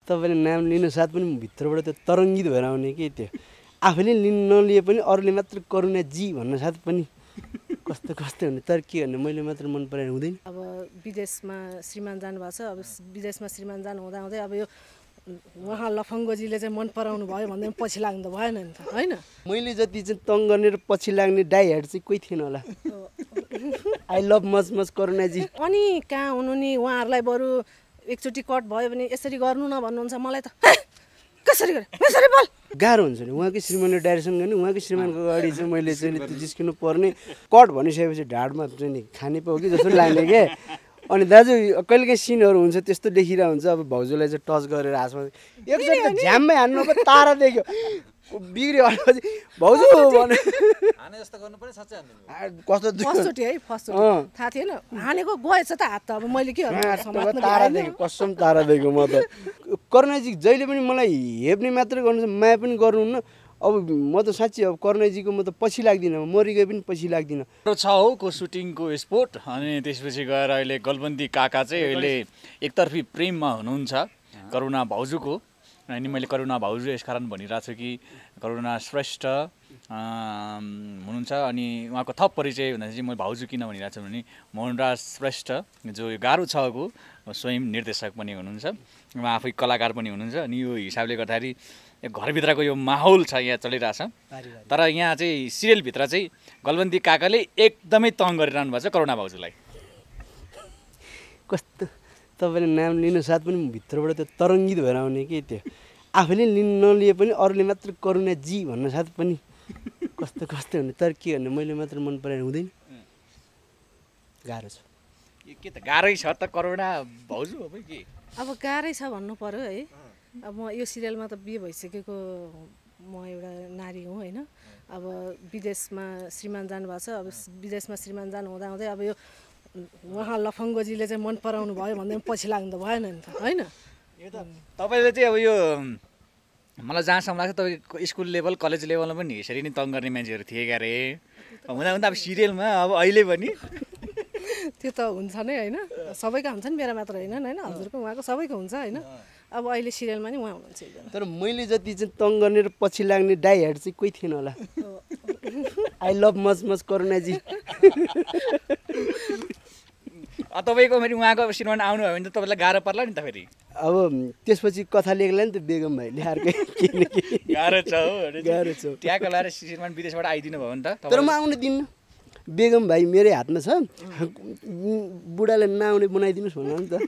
तपाईँले नाम लिनु साथ पनि भित्रबाट त्यो तरङ्गित भएर आउने कि त्यो आफैले लिन नलिए पनि अरूले मात्र करुणाजी भन्न साथ पनि कस्तो कस्तो हुने। तर के गर्ने मैले मात्र मन पराएर हुँदैन। अब विदेशमा श्रीमान जानुभएको छ, अब विदेशमा श्रीमान जानु हुँदा हुँदै अब यो उहाँ लफङ्गोजीले चाहिँ मन पराउनु भयो भन्दै पछि लाग्नु त भएन नि त होइन। मैले जति चाहिँ तङ गर्ने र पछि लाग्ने डाइहेड चाहिँ कोही थिएन होला। आई लभ मच मच करुणाजी। अनि कहाँ हुनु नि, उहाँहरूलाई बरु एकचोटि कट भयो भने यसरी गर्नु न भन्नुहुन्छ। मलाई त कसरी गरे यसरी बोल गाह्रो हुन्छ नि। उहाँकै श्रीमानले डाइरेक्सन गर्ने, उहाँकै श्रीमानको अगाडि चाहिँ मैले चाहिँ त्यो जिस्किनु पर्ने। कट भनिसकेपछि ढाडमा चाहिँ नि खाने पो कि जस्तो लाग्ने के। अनि दाजु कहिलेकाहीँ सिनहरू हुन्छ त्यस्तो देखिरहेको हुन्छ। अब भाउजूलाई चाहिँ टच गरेर हातमा एकचोटि त झ्याम्मै हान्नु पो तारा देख्यो बिग्रियो भनेपछि भाउजू भने फर्स्टचोटि है फर्स्टचोटि थाहा थिएन हानेको गएछ त हात त। अब मैले के तारा देखेँ कसम तारा देखेँ म त। करुणाजी जहिले पनि मलाई हेप्ने मात्रै गर्नुहुन्छ, माया पनि गर्नुहुन्न। अब म त साँच्ची अब करुणाजीको म त पछि लाग्दिनँ, मरिगए पनि पछि लाग्दिनँ। छ हो को सुटिङको स्पोट। अनि त्यसपछि गएर अहिले गलबन्दी काका चाहिँ अहिले एकतर्फी प्रेममा हुनुहुन्छ करुणा भाउजूको। अनि मैले करुणा भाउजू यसकारण भनिरहेको छु कि करुणा श्रेष्ठ हुनुहुन्छ। अनि उहाँको थप परिचय भन्दा चाहिँ मैले भाउजू किन भनिरहेको छु भने मोहनराज श्रेष्ठ जो यो गारो छको स्वयं निर्देशक पनि हुनुहुन्छ, उहाँ आफै कलाकार पनि हुनुहुन्छ। अनि यो हिसाबले गर्दाखेरि घरभित्रको यो माहौल छ यहाँ चलिरहेछ। तर यहाँ चाहिँ सिरियलभित्र चाहिँ गलबन्दी काकाले एकदमै तङ गरिरहनु भएको छ करुणा भाउजूलाई। कस्तो तपाईँले नाम लिनु साथ पनि भित्रबाट त्यो तरङ्गित भएर आउने कि त्यो आफैले लिन नलिए पनि अरूले मात्र करुणाजी भन्न साथ पनि कस्तो कस्तो हुने। तर के गर्ने मैले मात्र मन पराएर हुँदैन। गाह्रो छ के त गाह्रै छ त करुणा भाउजू अब के अब गाह्रै छ भन्नु पर्यो है। अब म यो सिरियलमा त बिहे भइसकेको म एउटा नारी हुँ होइन। अब विदेशमा श्रीमान जानुभएको छ, अब विदेशमा श्रीमान जानु हुँदा हुँदै अब यो उहाँ लफङ्गोजीले चाहिँ मन पराउनु भयो भन्दै पछि लाग्नु त भएन नि त होइन। तपाईँले चाहिँ अब यो मलाई जहाँसम्म लाग्छ तपाईँको स्कुल लेभल कलेज लेभलमा पनि यसरी नै तङ गर्ने मान्छेहरू थिए क्यारे हुँदा हुँदा अब सिरियलमा अब अहिले पनि त्यो त हुन्छ नै होइन, सबैको हुन्छ नि, मेरा मात्र होइन होइन हजुरको उहाँको सबैको हुन्छ होइन। अब अहिले सिरियलमा नि उहाँ हुनुहुन्छ एकजना। तर मैले जति चाहिँ तङ गर्ने र पछि लाग्ने डाइहेड चाहिँ कोही थिएन होला। आई लभ मच मच करुणाजी। तपाईँको फेरि उहाँको अब श्रीमान आउनुभयो भने त तपाईँलाई गाह्रो पर्ला नि त फेरि। अब त्यसपछि कथा लेख्ला नि त बेगम भाइले अर्कै किनकि गाह्रो छ हो गाह्रो छ। त्यहाँको लाएर श्रीमान विदेशबाट आइदिनु भयो नि त। तर म आउनु दिन्न, बेगम भाइ मेरै हातमा छ, बुढाले नआउने बनाइदिनुहोस् भन्नु नि त।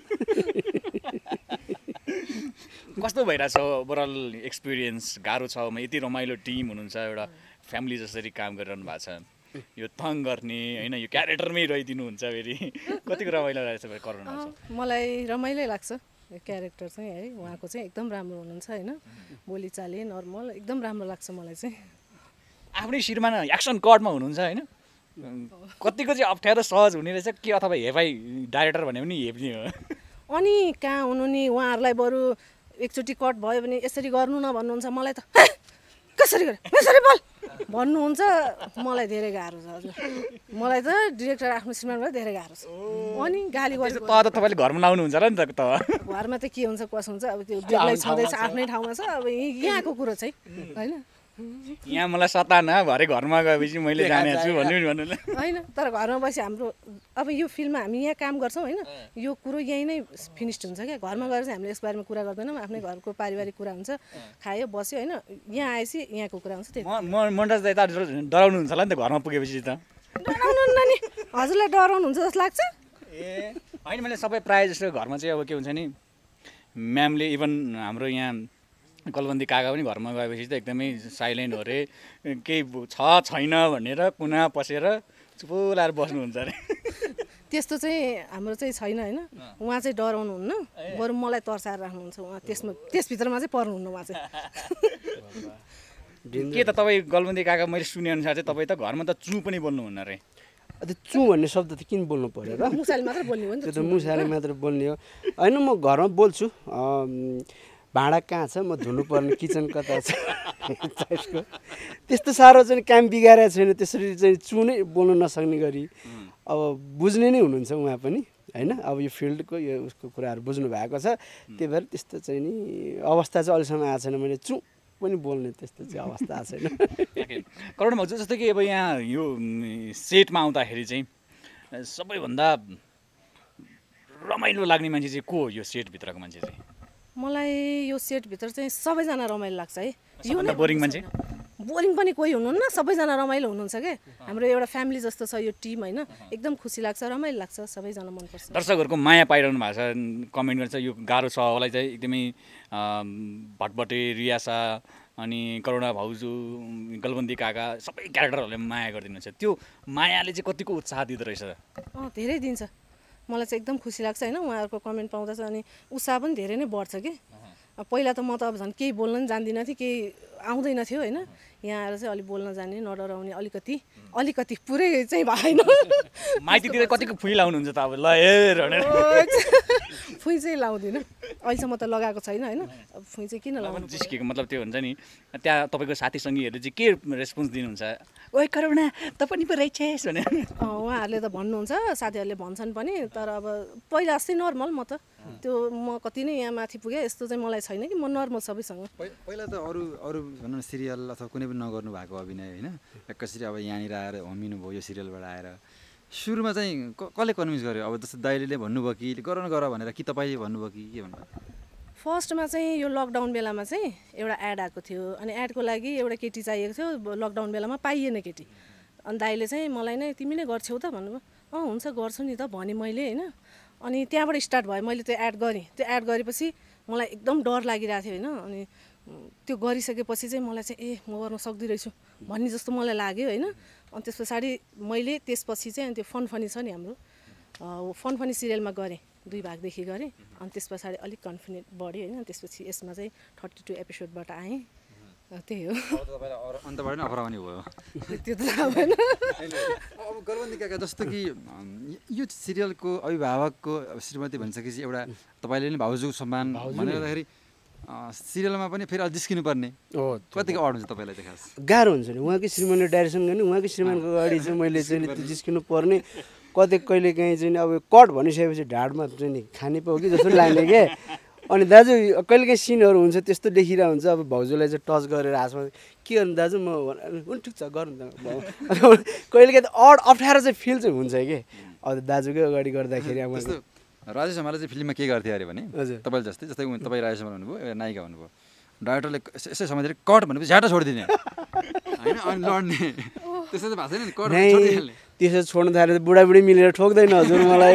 कस्तो भइरहेछ ओभरअल एक्सपिरियन्स? गाह्रो छ, यति रमाइलो टिम हुनुहुन्छ, एउटा फ्यामिली जसरी काम गरिरहनु भएको छ, यो तङ गर्ने होइन यो क्यारेक्टरमै रहिदिनुहुन्छ फेरि कतिको रमाइलो रहेछ करुणा? मलाई रमाइलो लाग्छ यो क्यारेक्टर चाहिँ है। उहाँको चाहिँ एकदम राम्रो हुनुहुन्छ होइन, बोलीचाली नर्मल एकदम राम्रो लाग्छ मलाई चाहिँ। आफ्नै श्रीमान एक्सन कटमा हुनुहुन्छ होइन, कतिको चाहिँ अप्ठ्यारो सहज हुने रहेछ के अथवा हेपाई डाइरेक्टर भने पनि हेप्ने हो? अनि कहाँ हुनु नि, उहाँहरूलाई बरु एकचोटि कट भयो भने यसरी गर्नु न भन्नुहुन्छ। मलाई त कसरी गरे यसरी बोल भन्नुहुन्छ। मलाई धेरै गाह्रो छ हजुर, मलाई त डिरेक्टर आफ्नो श्रीमानबाट धेरै गाह्रो छ। अनि गाली गर्छ त तपाईँले घरमा लाउनुहुन्छ र नि त। घरमा त के हुन्छ कसो हुन्छ, अब त्यो बेग्लै छँदैछ आफ्नै ठाउँमा छ। अब यहाँको कुरो चाहिँ होइन, यहाँ मलाई सताना भरे घरमा गएपछि मैले जाने छु भन्नु होइन। तर घरमा बसी हाम्रो अब यो फिल्ममा हामी यहाँ काम गर्छौँ होइन, यो कुरो यहीँ नै फिनिस्ड हुन्छ क्या। घरमा गएर चाहिँ हामीले यसबारेमा कुरा गर्दैनौँ, आफ्नै घरको पारिवारिक कुरा हुन्छ, खायो बस्यो होइन। यहाँ आएपछि यहाँको कुरा हुन्छ। त्यही मनराज दाइ त डराउनुहुन्छ होला नि त घरमा पुगेपछि त? डराउनुहुन्न नि, हजुरलाई डराउनुहुन्छ जस्तो लाग्छ? ए होइन, मैले सबै प्रायः जस्तो घरमा चाहिँ अब के हुन्छ नि, म्यामले इभन हाम्रो यहाँ गलबन्दी काका पनि घरमा गएपछि त एकदमै साइलेन्ट हो अरे, केही छैन भनेर कुना पसेर चुपो लाएर बस्नुहुन्छ अरे। त्यस्तो चाहिँ हाम्रो चाहिँ छैन होइन। उहाँ चाहिँ डराउनुहुन्न, बरु मलाई तर्साएर राख्नुहुन्छ। उहाँ त्यसभित्रमा चाहिँ पर्नुहुन्न उहाँ चाहिँ। के त तपाईँ गलबन्दी काका मैले सुनेअनुसार चाहिँ तपाईँ त घरमा त चु पनि बोल्नुहुन्न अरे? त्यो चु भन्ने शब्द त किन बोल्नु पर्यो र? मुसाले मात्र बोल्ने हो नि त। त्यो त मुसाले मात्र बोल्ने हो होइन। म घरमा बोल्छु, भाँडा कहाँ छ, म धुनुपर्ने किचन कता छ, त्यस्तो साह्रो चाहिँ काम बिगारेको छैन। त्यसरी चाहिँ चु नै बोल्नु नसक्ने गरी अब बुझ्ने नै हुनुहुन्छ उहाँ पनि। होइन अब यो फिल्डको यो उसको कुराहरू बुझ्नु भएको छ त्यही भएर त्यस्तो चाहिँ नि अवस्था चाहिँ अहिलेसम्म आएको छैन मैले चुप पनि बोल्ने त्यस्तो चाहिँ अवस्था आएको छैन करुणा भाउजू जस्तो कि अब यहाँ यो सेटमा आउँदाखेरि चाहिँ सबैभन्दा रमाइलो लाग्ने मान्छे चाहिँ को हो यो सेटभित्रको मान्छे चाहिँ मलाई यो सेटभित्र चाहिँ सबैजना रमाइलो लाग्छ है सबभन्दा बोरिङ मान्छे बोरिङ पनि कोही हुनुहुन्न सबैजना रमाइलो हुनुहुन्छ क्या हाम्रो एउटा फ्यामिली जस्तो छ यो टिम होइन एकदम खुसी लाग्छ रमाइलो लाग्छ सबैजना मनपर्छ दर्शकहरूको माया पाइरहनु भएको छ कमेन्ट गर्छ यो गाह्रो सहलाई चाहिँ एकदमै भटभटे रियासा अनि करुणा भाउजू गलबन्दी काका सबै क्यारेक्टरहरूले माया गरिदिनुहुन्छ त्यो मायाले चाहिँ कतिको उत्साह दिँदो रहेछ धेरै दिन्छ मलाई चाहिँ एकदम खुसी लाग्छ होइन उहाँहरूको कमेन्ट पाउँदा चाहिँ अनि उत्साह पनि धेरै नै बढ्छ कि पहिला त म त अब झन् केही बोल्न पनि जान्दिनँ थिएँ केही आउँदैन थियो होइन यहाँ आएर चाहिँ अलिक बोल्न जाने नडराउने अलिकति पुरै चाहिँ भएन माइतीतिर कतिको फुइ लाउनुहुन्छ त अब ल हेर फुइ चाहिँ लाउँदिनँ अहिलेसम्म त लगाएको छैन होइन अब फुइ चाहिँ किन लाउनु जिस्किएको मतलब त्यो हुन्छ नि त्यहाँ तपाईँको साथी सङ्गीहरूले चाहिँ के रेस्पोन्स दिनुहुन्छ ओइ करुणा त पनि पो रहेछस् भनेर उहाँहरूले त भन्नुहुन्छ साथीहरूले भन्छन् पनि तर अब पहिला जस्तै नर्मल म त त्यो म कति नै यहाँ माथि पुगेँ यस्तो चाहिँ मलाई छैन कि म नर्मल सबैसँग पहिला त अरू भनौँ न सिरियल अथवा कुनै पनि नगर्नु भएको अभिनय होइन कसरी अब यहाँनिर आएर होमिनु भयो यो सिरियलबाट आएर सुरुमा चाहिँ कसले कन्भिन्स गर्यो अब जस्तो दाइले भन्नुभयो कि गर न गर भनेर कि तपाईँले भन्नुभयो कि के भन्नुभयो फर्स्टमा चाहिँ यो लकडाउन बेलामा चाहिँ एउटा एड आएको थियो अनि एडको लागि एउटा केटी चाहिएको थियो लकडाउन बेलामा पाइएन केटी अनि दाइले चाहिँ मलाई नै तिमी नै गर्छौ त भन्नुभयो हुन्छ गर्छु नि त भने मैले होइन अनि त्यहाँबाट स्टार्ट भयो मैले त्यो एड गरेँ त्यो एड गरेपछि मलाई एकदम डर लागिरहेको थियो होइन अनि त्यो गरिसकेपछि चाहिँ मलाई चाहिँ म गर्न सक्दिनँ रहेछु भन्ने जस्तो मलाई लाग्यो होइन अनि त्यस पछाडि मैले त्यसपछि चाहिँ अनि त्यो फन फनी छ नि हाम्रो फन फनी सिरियलमा गरेँ 2 भागदेखि गरेँ अनि त्यस पछाडि अलिक कन्फिडेन्ट बढ्यो होइन त्यसपछि यसमा चाहिँ 32 एपिसोडबाट आएँ त्यही हो अन्तबाट नै अफर आउने भयो त्यो त भएन अब गलबन्दी काका जस्तो कि यो सिरियलको अभिभावकको श्रीमती भनिसकेपछि एउटा तपाईँले नै भाउजू सम्मान भनेर गर्दाखेरि सिरियलमा पनि फेरि अझ जिस्किनु पर्ने कतिको अड हुन्छ तपाईँलाई चाहिँ खास गाह्रो हुन्छ नि उहाँकै श्रीमानले डाइरेक्सन गर्ने उहाँकै श्रीमानको अगाडि चाहिँ मैले चाहिँ त्यो जिस्किनु पर्ने कतै कहिले काहीँ चाहिँ अब कट भनिसकेपछि ढाडमा चाहिँ नि खाने पाउ कि जस्तो लाग्ने क्या अनि दाजु कहिले काहीँ सिनहरू हुन्छ त्यस्तो देखिरहेको हुन्छ अब भाउजूलाई चाहिँ टच गरेर हातमा के गर्नु दाजु म हुन्छ ठिक छ गर्नु त कहिले काहीँ त अप्ठ्यारो चाहिँ फिल चाहिँ हुन्छ कि अब दाजुकै अगाडि गर्दाखेरि अब राजेश हमालले चाहिँ फिल्ममा के गर्थ्यो अरे भने तपाईँले जस्तै तपाईँ राजेश हमाल भन्नुभयो एउटा नायिका भन्नुभयो डाइरेक्टरले यसै समातेर कट भनेपछि झ्याटा छोडिदिने होइन अनि लड्ने त्यस्तो त भएको छैन नि कट छोडिदिने त्यसो छोड्नु थाल्यो बुढाबुढी मिलेर ठोक्दैन हजुर मलाई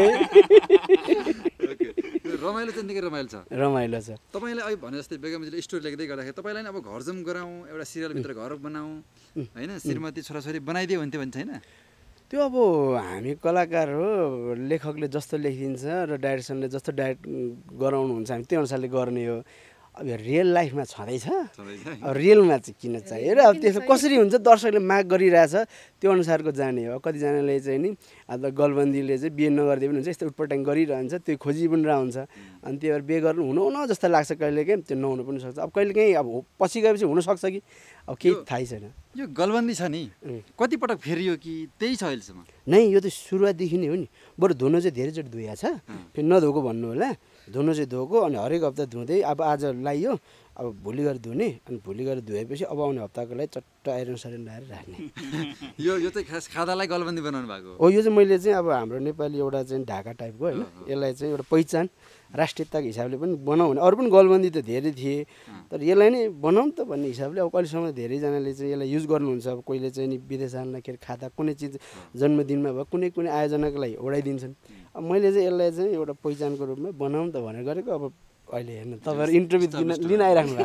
रमाइलो चाहिँ निकै रमाइलो छ रमाइलो छ तपाईँले अहिले भने जस्तै बेगमजीले स्टोरी लेख्दै गर्दाखेरि तपाईँलाई अब घर जाउँ गराउँ एउटा सिरियलभित्र घर बनाऊँ होइन श्रीमती छोराछोरी बनाइदियो भन्थ्यो भने छैन त्यो अब हामी कलाकार हो लेखकले जस्तो लेखिदिन्छ र डाइरेक्सनले जस्तो डाइरेक्ट गराउनुहुन्छ हामी त्यो अनुसारले गर्ने हो अब रियल लाइफमा छँदैछ अब रियलमा चाहिँ किन चाहियो र अब त्यसो कसरी हुन्छ दर्शकले माग गरिरहेछ त्यो अनुसारको जाने हो कतिजनाले चाहिँ नि अब गलबन्दीले चाहिँ बिहे नगरिदिए पनि हुन्छ यस्तो उटपटाङ गरिरहन्छ त्यो खोजी पनि रहन्छ अनि त्यही भएर बिहे गर्नु हुनुहुन जस्तो लाग्छ कहिलेकाहीँ त्यो नहुनु पनि सक्छ अब कहिलेकाहीँ अब पछि गएपछि हुनसक्छ कि अब केही थाहै छैन यो गलबन्दी छ नि कतिपटक फेरियो कि त्यही छ अहिलेसम्म नै यो त सुरुवातदेखि नै हो नि बरु धुनु चाहिँ धेरैचोटि धुएको छ फेरि नधोएको भन्नु होला धुनु चाहिँ धोएको अनि हरेक हप्ता धुँदै अब आज लाइयो अब भोलि गएर धुने अनि भोलि गएर धोएपछि अब आउने हप्ताको लागि चट्ट आइरन सरेन लगाएर राख्ने यो चाहिँ खास खादालाई गलबन्दी बनाउनु भएको हो यो चाहिँ मैले चाहिँ अब हाम्रो नेपाली एउटा चाहिँ ढाका टाइपको होइन यसलाई चाहिँ एउटा पहिचान राष्ट्रियताको हिसाबले पनि बनाऊ भने अरू पनि गलबन्दी त धेरै थिए तर यसलाई नै बनाऊँ त भन्ने हिसाबले अब कहिलेसम्म धेरैजनाले चाहिँ यसलाई युज गर्नुहुन्छ अब कोहीले चाहिँ नि विदेश जाँदाखेरि खाता कुनै चिज जन्मदिनमा भयो कुनै कुनै आयोजनाको लागि ओडाइदिन्छन् अब मैले चाहिँ यसलाई चाहिँ एउटा पहिचानको रूपमा बनाऊँ त भनेर गरेको अब अहिले हेर्नु तपाईँहरू इन्टरभ्यू लिन आइराख्नु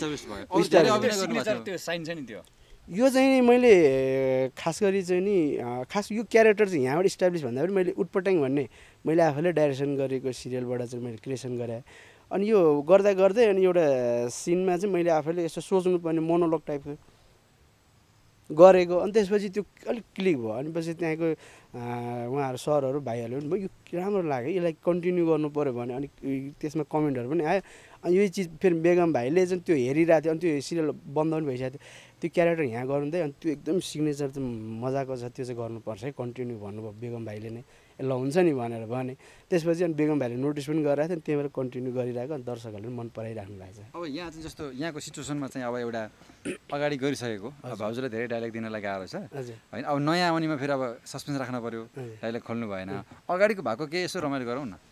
भएको छ यो चाहिँ नि मैले खास गरी चाहिँ नि खास यो क्यारेक्टर चाहिँ यहाँबाट इस्टाब्लिस भन्दा पनि मैले उटपटाङ भन्ने मैले आफैले डाइरेक्सन गरेको सिरियलबाट चाहिँ मैले क्रिएसन गरेँ अनि यो गर्दा गर्दै अनि एउटा सिनमा चाहिँ मैले आफैले यसो सोच्नुपर्ने मोनोलग टाइपको गरेको अनि त्यसपछि त्यो अलिक क्लिक भयो अनि पछि त्यहाँको उहाँहरू सरहरू भाइहरूले पनि यो राम्रो लाग्यो यसलाई कन्टिन्यू गर्नु पऱ्यो भने अनि त्यसमा कमेन्टहरू पनि आयो अनि यो चिज फेरि बेगम भाइले चाहिँ त्यो हेरिरहेको थियो अनि त्यो सिरियल बन्द पनि भइसकेको थियो त्यो क्यारेक्टर यहाँ गर्दै अनि त्यो एकदम सिग्नेचर चाहिँ मजाको छ त्यो चाहिँ गर्नुपर्छ है कन्टिन्यू भन्नुभयो बेगम भाइले नै ल हुन्छ नि भनेर भने। त्यसपछि अनि बेगम भाइले नोटिस पनि गरिरहेको थियो, त्यही भएर कन्टिन्यू गरिरहेको, अनि दर्शकहरूले मन पराइराख्नु भएको छ। अब यहाँ चाहिँ जस्तो यहाँको सिचुएसनमा चाहिँ अब एउटा अगाडि गरिसकेको भाउजूलाई धेरै डाइलग दिनलाई गाह्रो छ होइन। अब नयाँ आउनेमा फेरि अब सस्पेन्स राख्नु पऱ्यो, डाइलग खोल्नु भएन। अगाडिको भएको केही यसो रमाइलो गरौँ न।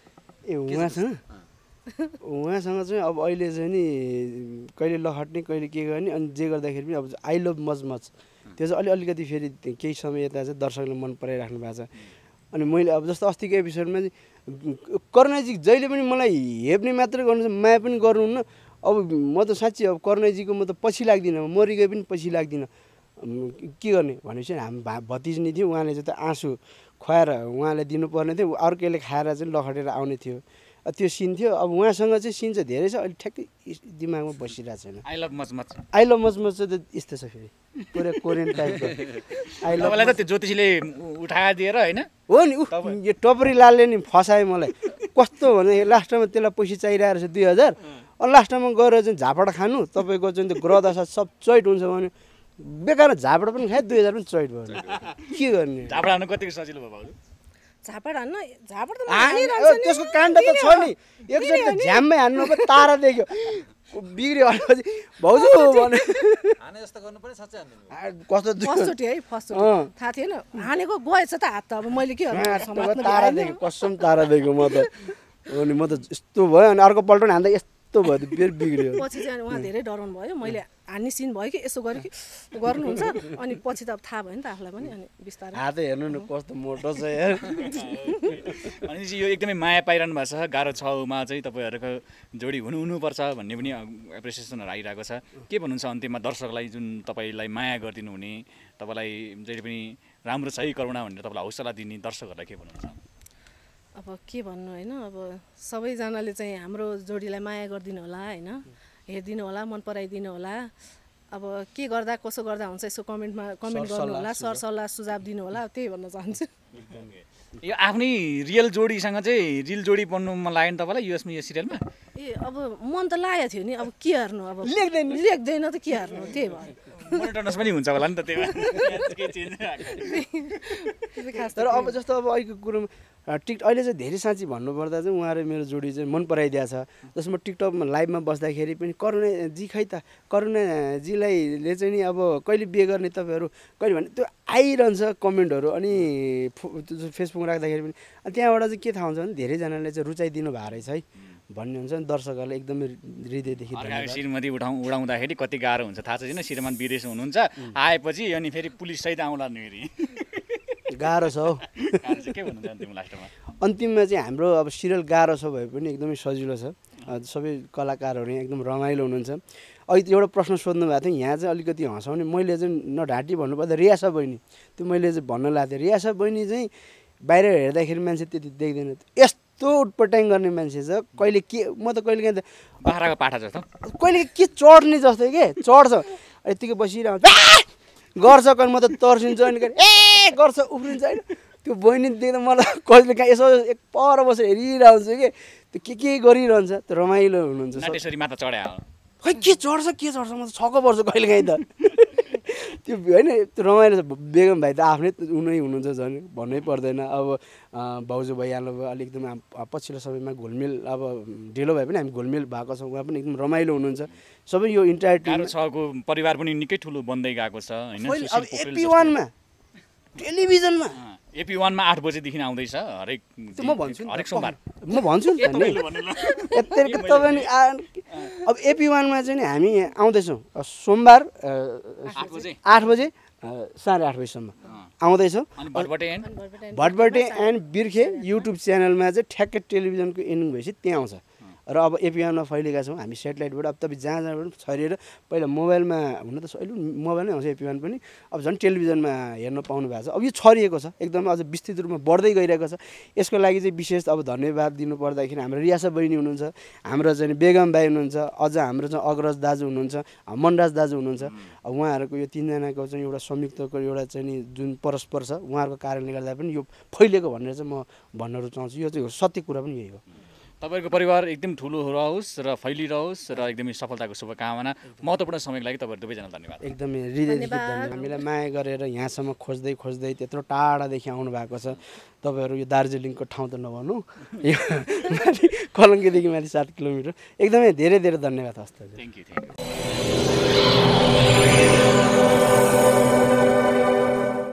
उहाँसँग चाहिँ अब अहिले चाहिँ नि कहिले लहट्ने कहिले के गर्ने, अनि जे गर्दाखेरि पनि अब आई लभ मच मच त्यो चाहिँ अलिकति फेरि केही समय यता चाहिँ दर्शकले मन पराइराख्नु भएको छ। अनि मैले अब जस्तो अस्तिको एपिसोडमा चाहिँ करुणाजी जहिले पनि मलाई हेप्ने मात्रै गर्नु माया पनि गर्नुहुन्न। अब म त साँच्ची अब करुणाजीको म त पछि लाग्दिनँ, मरिगए पनि पछि लाग्दिनँ। के गर्ने भनेपछि हामी भतिज्नी थियो, उहाँले चाहिँ त आँसु खुवाएर उहाँले दिनुपर्ने थियो, अर्कैले खाएर चाहिँ लखटेर आउने थियो, त्यो सिन थियो। अब उहाँसँग चाहिँ सिन चाहिँ धेरै छ, अहिले ठ्याक्कै दिमागमा बसिरहेको छैन। आई लभ मच मच चाहिँ यस्तो छ फेरि पुरै कोरियन टाइपको आई लभ तपाईँलाई त त्यो ज्योतिषीले उठाइदिएर होइन हो नि। यो टपरी लालले नि फसायो मलाई, कस्तो भने लास्टमा त्यसलाई पैसा चाहिरहेको रहेछ 2000, अनि लास्टमा गएर चाहिँ झापड खानु तपाईँको चाहिँ त्यो ग्रह दशा सब चैट हुन्छ भने बेकार झापड पनि खायो, 2000 पनि चैट भयो। के गर्ने? झापड हान्नु कतिको सजिलो भयो भाउजू? झापड हान्न, झापड त त्यसको काण्ड त छ नि, एकचोटि त झ्याममै हान्नु पो तारा देख्यो बिग्रियो। भनेपछि भाउजू भने हाने जस्तो गर्नु पनि साँच्चै हान्दिनु कस्तो फर्स्टचोटि है, फर्स्टचोटि थाहा थिएन हानेको गएछ त हात त। अब मैले के गर्नु, तारा देख्यो, कसम तारा देख्यो म त। अनि म त यस्तो भयो, अनि अर्को पल्ट हान्दा यस्तो भयो, फेरि बिग्रियो। पछि चाहिँ उहाँ धेरै डराउनु भयो, मैले हान्ने सिन भयो कि यसो गरेँ कि गर्नुहुन्छ, अनि पछि त अब थाहा भयो नि त आफूलाई पनि, अनि बिस्तारै हात हेर्नु न कस्तो मोटो छ यार। अनि यो एकदमै माया पाइरहनु भएको छ गाह्रो छमा चाहिँ तपाईँहरूको जोडी हुनुपर्छ भन्ने पनि एप्रिसिएसनहरू आइरहेको छ। के भन्नुहुन्छ अन्त्यमा दर्शकलाई जुन तपाईँलाई माया गरिदिनु हुने, तपाईँलाई जहिले पनि राम्रो छ है करुणा भनेर तपाईँलाई हौसला दिने दर्शकहरूलाई के भन्नुहुन्छ? अब के भन्नु होइन, अब सबैजनाले चाहिँ हाम्रो जोडीलाई माया गरिदिनु होला होइन, हेरिदिनु होला, मन पराइदिनु होला। अब के गर्दा कसो गर्दा हुन्छ यसो कमेन्ट गर्नु होला, सरसल्लाह सुझाव दिनु होला, त्यही भन्न चाहन्छु। यो आफ्नै रियल जोडीसँग चाहिँ रियल जोडी बन्नु मन लाग्यो नि तपाईँलाई यो सिरियलमा? ए अब मन त लागेको थियो नि, अब के हेर्नु, अब लेख्दैन त के हेर्नु, त्यही भयो। मोनोटोनस पनि हुन्छ होला नि त त्यो। तर अब जस्तो अब अहिलेको कुरोमा अहिले चाहिँ धेरै साँच्ची भन्नुपर्दा चाहिँ उहाँहरू मेरो जोडी चाहिँ मन पराइदिएको छ। जसमा टिकटकमा लाइभमा बस्दाखेरि पनि करुणाजी खै त, करुणाजीलाई चाहिँ नि अब कहिले बिहे गर्ने तपाईँहरू कहिले भने त्यो आइरहन्छ कमेन्टहरू। अनि फेसबुकमा राख्दाखेरि पनि त्यहाँबाट चाहिँ के थाहा हुन्छ भने धेरैजनाले चाहिँ रुचाइदिनु भएको रहेछ है भन्ने हुन्छ नि, दर्शकहरूलाई एकदमै हृदयदेखि श्रीमती उडाउँदाखेरि कति गाह्रो हुन्छ थाहा छैन। श्रीमान विदेश हुनुहुन्छ, आएपछि अनि फेरि पुलिससहित आउँला नि फेरि गाह्रो छ हौ। के भन्नुहुन्छ अन्तिममा लास्टमा? अन्तिममा चाहिँ हाम्रो अब सिरियल गाह्रो छ भए पनि एकदमै सजिलो छ, सबै कलाकारहरू यहाँ एकदम रमाइलो हुनुहुन्छ। अहिले एउटा प्रश्न सोध्नु भएको थियो यहाँ चाहिँ अलिकति हँसाउने, मैले चाहिँ नढाँटी भन्नुपर्दा रियासा बहिनी, त्यो मैले चाहिँ भन्न लाग्थेँ। रियासा बहिनी चाहिँ बाहिर हेर्दाखेरि मान्छे त्यति देख्दैन, यस्तो उटपटाङ गर्ने मान्छे छ। कहिले के म त कहिले काहीँ त बाख्राको पाठा जस्तो, कहिले के चढ्ने जस्तो के चढ्छ, यतिकै बसिरहन्छ गर्छ, कहिले म त तर्सिन्छु, अनि ए गर्छ उफ्रिन्छ होइन। त्यो बहिनी देख्दा मलाई कहिले काहीँ यसो एक पर बसेर हेरिरहन्छु कि त्यो के गरिरहन्छ, त्यो रमाइलो हुनुहुन्छ। नाटेश्वरी माता चढ्या खै के चढ्छ म त छक्क पर्छु कहिले काहीँ त। त्यो होइन त्यो रमाइलो छ। बेगम भाइ त आफ्नै उनी हुनुहुन्छ झन् भन्नै पर्दैन। अब भाउजू भइहाल्नु भयो, अलिक एकदम पछिल्लो समयमा घुलमिल, अब ढिलो भए पनि हामी घुलमिल भएको छौँ, उहाँ पनि एकदम रमाइलो हुनुहुन्छ। सबै यो इन्टायर गाह्रो छको परिवार पनि निकै ठुलो बन्दै गएको छ होइन। अब AP1 मा टेलिभिजनमा AP1 मा 8 बजेदेखि आउँदैछ हरेक सोमबार। म भन्छु नि त नि तपाईँ अब AP1 मा चाहिँ हामी आउँदैछौँ सोमबार 8 बजे 8:30 बजीसम्म आउँदैछौँ। भटबटे एन्ड बिर्खे युट्युब च्यानलमा चाहिँ ठ्याक्कै टेलिभिजनको एन्डिङ भएपछि त्यहाँ आउँछ। र अब AP1 मा फैलिएका छौँ हामी सेटेलाइटबाट। अब तपाईँ जहाँ जहाँबाट छरिएर पहिला मोबाइलमा हुन त अहिले मोबाइलमै आउँछ AP1 पनि, अब झन् टेलिभिजनमा हेर्न पाउनु भएको छ। अब यो छरिएको छ एकदमै, अझ विस्तृत रूपमा बढ्दै गइरहेको छ। यसको लागि चाहिँ विशेष अब धन्यवाद दिनु पर्दाखेरि हाम्रो रियासा बहिनी हुनुहुन्छ, हाम्रो चाहिँ बेगम भाइ हुनुहुन्छ, अझ हाम्रो चाहिँ अग्रज दाजु हुनुहुन्छ, मनराज दाजु हुनुहुन्छ। अब उहाँहरूको यो तिनजनाको चाहिँ एउटा संयुक्तको एउटा चाहिँ नि जुन परस्पर छ, उहाँहरूको कारणले गर्दा पनि यो फैलिएको भनेर चाहिँ म भन्न रुचाउँछु। यो चाहिँ सत्य कुरा पनि यही हो। तपाईँको परिवार एकदम ठुलो रहोस् र फैलिरहोस् र एकदमै सफलताको शुभकामना। महत्त्वपूर्ण समयको लागि तपाईँहरू दुवैजना धन्यवाद। एकदमै हृदयदेखि धन्यवाद। हामीलाई माया गरेर यहाँसम्म खोज्दै खोज्दै त्यत्रो टाढादेखि आउनु भएको छ। तपाईँहरू यो दार्जिलिङको ठाउँ त नभनौँ, यो माथि कलङ्कीदेखि माथि 7 किलोमिटर। एकदमै धेरै धेरै धन्यवाद। हस्त। Thank you.